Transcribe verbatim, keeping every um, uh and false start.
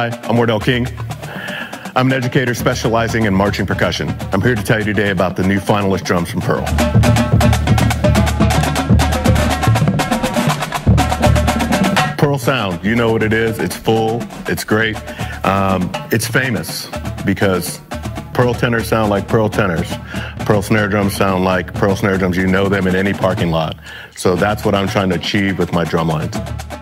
Hi, I'm Wardell King. I'm an educator specializing in marching percussion. I'm here to tell you today about the new Finalist drums from Pearl. Pearl sound, you know what it is. It's full, it's great. Um, it's famous because Pearl tenors sound like Pearl tenors. Pearl snare drums sound like Pearl snare drums. You know them in any parking lot. So that's what I'm trying to achieve with my drum lines.